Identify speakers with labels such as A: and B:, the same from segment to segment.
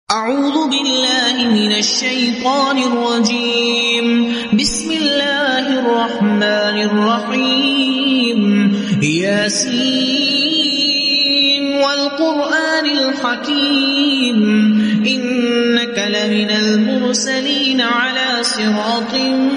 A: أعوذ بالله من الشيطان الرجيم. بسم الله الرحمن الرحيم. ياسين والقرآن الحكيم إنك لمن المرسلين على صراط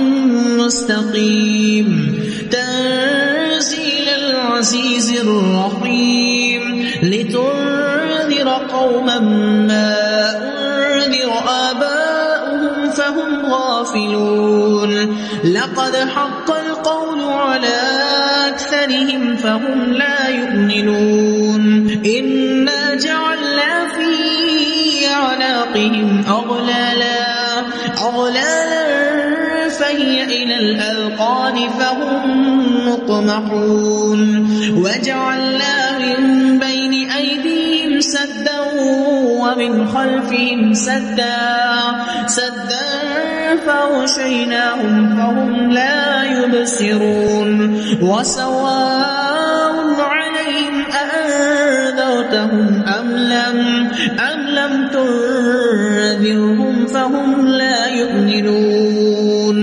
A: مستقيم تنزيل العزيز الرحيم لتنذر قوما ما أنذر آباؤهم فهم غافلون لقد حق القول على أكثرهم فهم لا يؤمنون إنا جعلنا في أعناقهم أغلالا فهي إلى الأذقان فهم مقمحون وجعلنا من بين أيديهم سدا ومن خلفهم سدا فغشيناهم فهم لا يبصرون وسواء عليهم أأنذرتهم أم لم تنذرهم فهم لا يؤمنون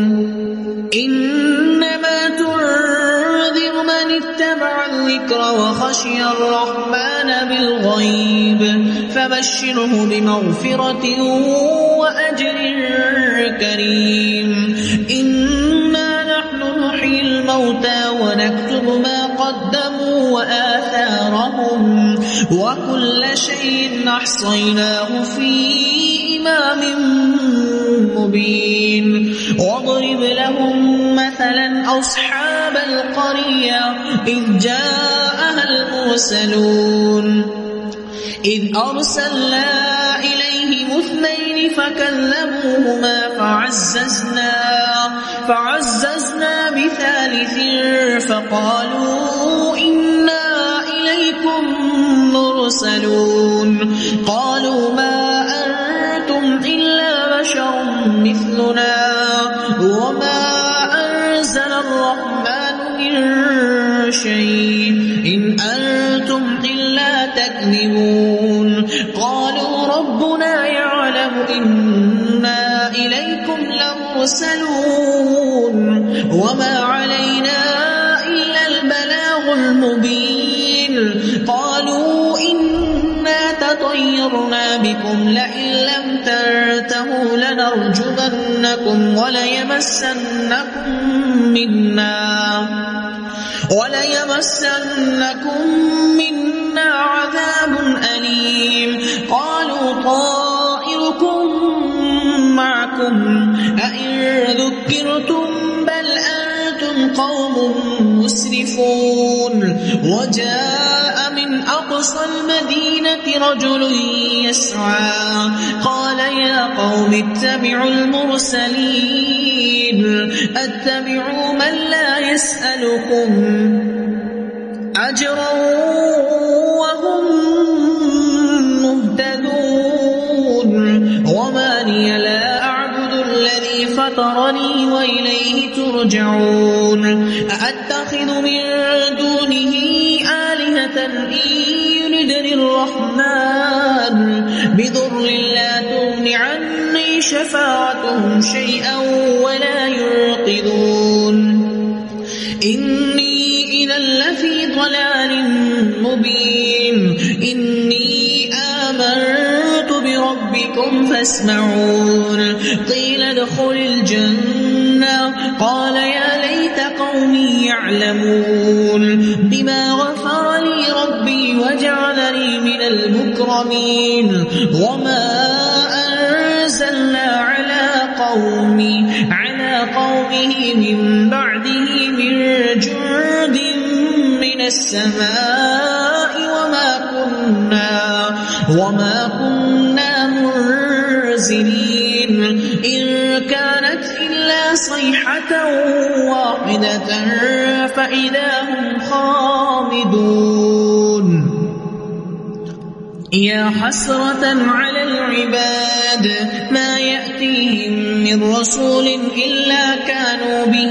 A: إنما تنذر من اتبع الذكر وخشي الرحمن بالغيب فبشره بمغفرة وأجر كريم إنا نحن نحيي الموتى ونكتب ما قدموا وآثارهم وكل شيء أحصيناه في إمام مبين واضرب لهم مثلا أصحاب القرية إذ جاءها المرسلون إذ أرسلنا إليهم اثنين فكذبوهما فعززنا بثالث فقالوا إنا إليكم مرسلون قالوا ما أنتم إلا بشر مثلنا وما أنزل الرحمن من شيء إن أنتم إلا تكذبون قالوا ربنا يعلم إنا إليكم لمرسلون وما علينا إلا البلاغ المبين قالوا إنا تطيرنا بكم لئن لم تنتهوا لنرجمنكم وليمسنكم منا عذاب أليم قالوا طائركم معكم أئن ذكرتم بل أنتم قوم مسرفون وجاء من أقصى المدينة رجل يسعى قال يا قوم اتبعوا المرسلين اتبعوا من لا يسألكم أجرا وهم مهتدون وما لي لا أعبد الذي فطرني وإليه ترجعون أأتخذ من دونه آلهة إن يردني الرحمن بضر لا تغن عني شفاعتهم شيئا ولا ينقذون إني إذا لفي ضلال مبين إني آمنت بربكم فاسمعون قيل ادخل الجنة قال يا ليت قومي يعلمون بما غفر لي ربي وجعلني من المكرمين وما أنزلنا على قومه من بعده من جند من السماء وما كنا منزلين إن كانت إلا صيحة واحدة فإذا هم خامدون يا حسرة على العباد ما يأتيهم من رسول إلا كانوا به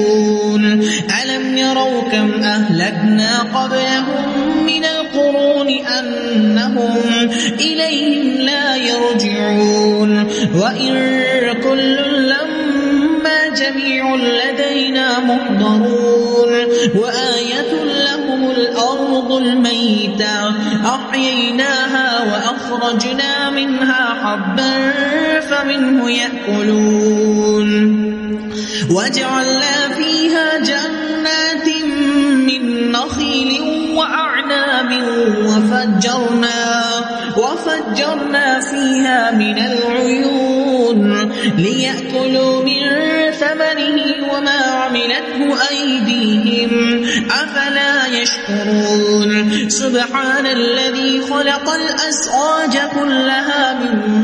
A: يستهزئون ألم يروا كم أهلكنا قبلهم من القرون بأنهم إليهم لا يرجعون وإن كل لما جميع لدينا محضرون وآية لهم الأرض الميتة أحييناها وأخرجنا منها حبا فمنه يأكلون وجعلنا فيها جنات من نخيل وأعناب وفجرنا فيها من العيون ليأكلوا من ثمره وما عملته أيديهم أفلا يشكرون سبحان الذي خلق الأزواج كلها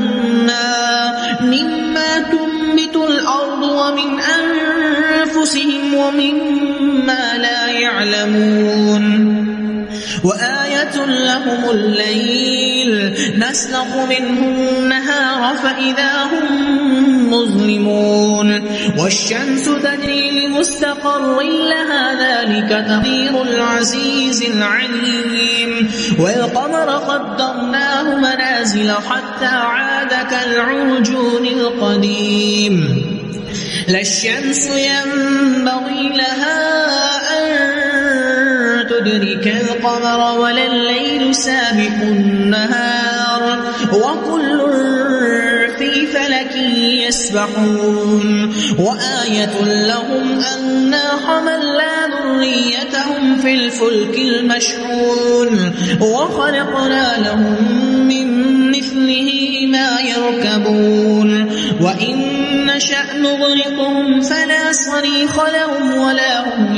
A: مما تنبت الأرض ومن أنفسهم ومما لا يعلمون وآية لهم الليل نسلخ منه النهار فإذا هم مظلمون والشمس تجري لمستقر لها ذلك تقدير العزيز العليم والقمر قدرناه منازل حتى عاد كالعرجون القديم لا الشمس ينبغي لها أن تدرك القمر ولا الليل سابق النهار وكل في فلك يسبحون وآية لهم أنا حملنا ذريتهم في الفلك المشحون وخلقنا لهم من مثله ما يركبون وإن نشأ نغرقهم فلا صريخ لهم ولا هم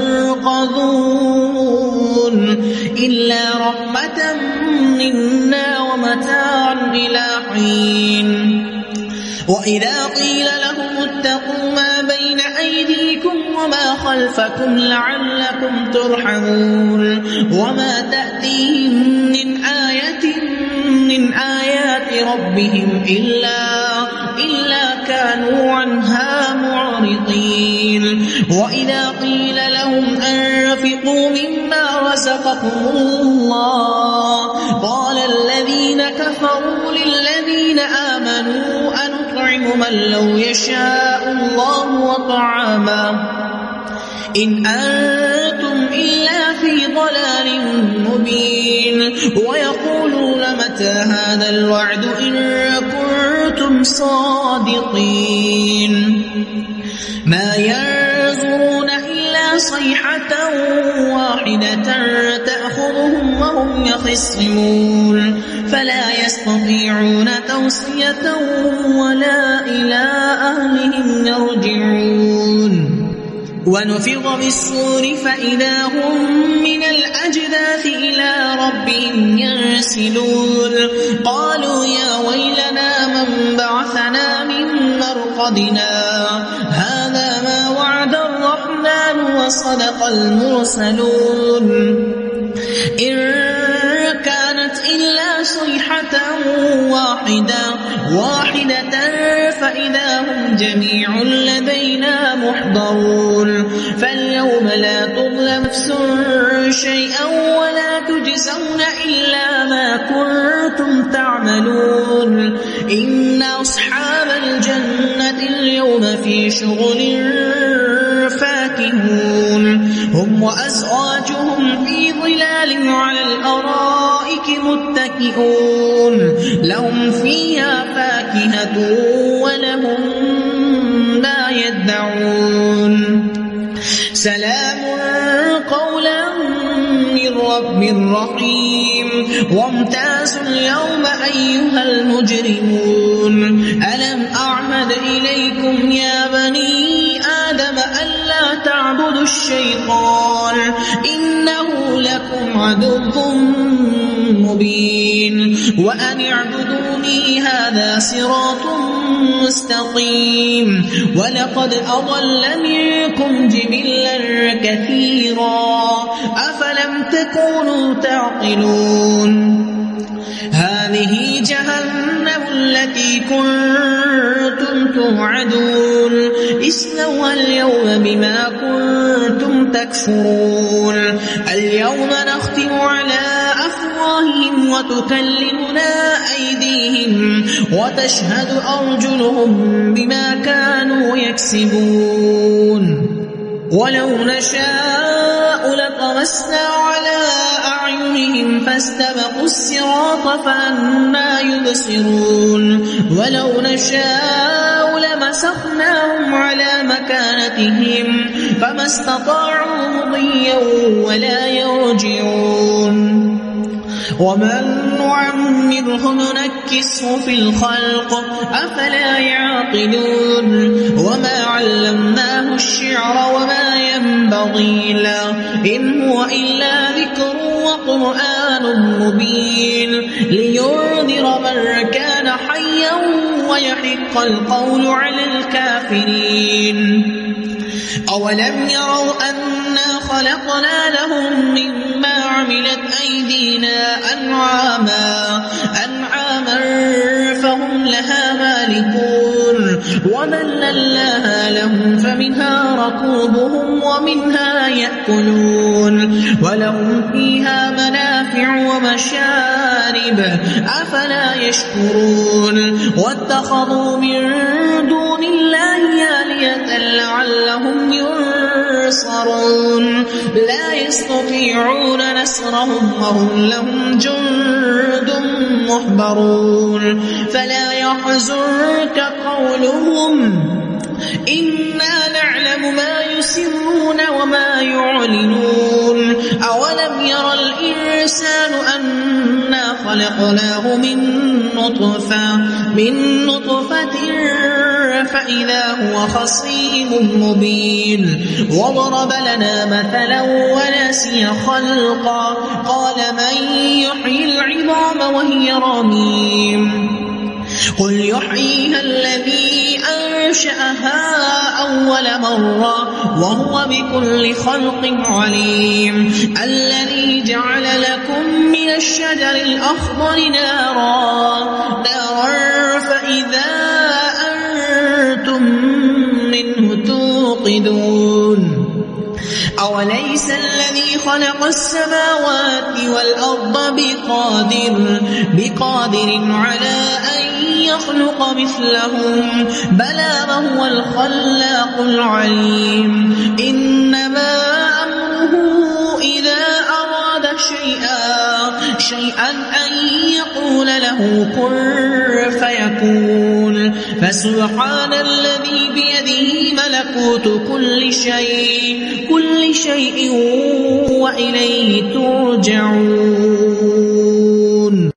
A: ينقذون إلا رحمة منا ومتاعا إلى حين وإذا قيل لهم اتقوا ما بين أيديكم وما خلفكم لعلكم ترحمون وما تأتيهم من آية من آيات ربهم إلا كانوا عنها معرضين وإذا قيل لهم أنفقوا مما رزقكم الله قال الذين كفروا للذين آمنوا أنطعم من لو يشاء الله وطعامه إن أنتم إلا في ضلال مبين ويقولون متى هذا الوعد إن كنتم صادقين ما ينظرون إلا صيحة واحدة تأخذهم وهم يخصمون فلا يستطيعون توصية ولا إلى أهلهم يرجعون ونفخ بالصور فإذا هم من الأجداث إلى ربهم ينسلون قالوا يا ويلنا من بعثنا من مرقدنا هذا ما وعد الرحمن وصدق المرسلون إن كانت إلا صيحة واحدة فإذا هم جميع لدينا محضرون فاليوم لا تظلم نفس شيئا ولا تجزون إلا ما كنتم تعملون إن أصحاب الجنة اليوم في شغل فاكهون هم وأزواجهم في ظلال على الأرائك متكئون لهم فيها فاكهة ولهم ما يدعون سلام قولا من رب رحيم وامتازوا اليوم أيها المجرمون ألم أعهد إليكم يا بني آدم ألا تعبدوا الشيطان إنه لكم عدو مبين وأن اعبدوني هذا صراط مستقيم ولقد أضل منكم جبلا كثيرا أفلم تكونوا تعقلون هذه جهنم التي كنتم توعدون اصلوها اليوم بما كنتم تكفرون اليوم نختم على أفواههم أفواههم وتكلمنا أيديهم وتشهد أرجلهم بما كانوا يكسبون ولو نشاء لطمسنا على أعينهم فاستبقوا الصراط فأنى يبصرون ولو نشاء لمسخناهم على مكانتهم فما استطاعوا مضيا ولا يرجعون ومن نعمره ننكسه في الخلق أفلا يعقلون وما علمناه الشعر وما ينبغي له إن هو إلا ذكر وقرآن مبين لينذر من كان حيا ويحق القول على الكافرين أولم يروا أنا خلقنا لهم مما عملت أيدينا أنعاما فهم لها مالكون وذللناها لهم فمنها ركوبهم ومنها يأكلون ولهم فيها منافع ومشارب أفلا يشكرون واتخذوا من دون الله آلهة لعلهم ينصرون لا يستطيعون نصرهم وهم لهم جند محضرون فلا يحزنك قولهم إنا نعلم ما يسرون وما يعلنون أولم ير الإنسان أنا خلقناه من نطفة فإذا هو خصيم مبين وضرب لنا مثلا ونسي خلقا قال من يحيي العظام وهي رميم قل يحييها الذي أنشأها أول مرة وهو بكل خلق عليم الذي جعل لكم من الشجر الأخضر نارا فإذا أنتم منه توقدون أوليس الذي خلق السماوات والأرض بقادر على أن يخلق مثلهم بلى وهو الخلاق العليم إنما أمره إذا أراد شيئا أن يقول له كن فيكون فسبحان الذي بيده ملكوت كل شيء وإليه ترجعون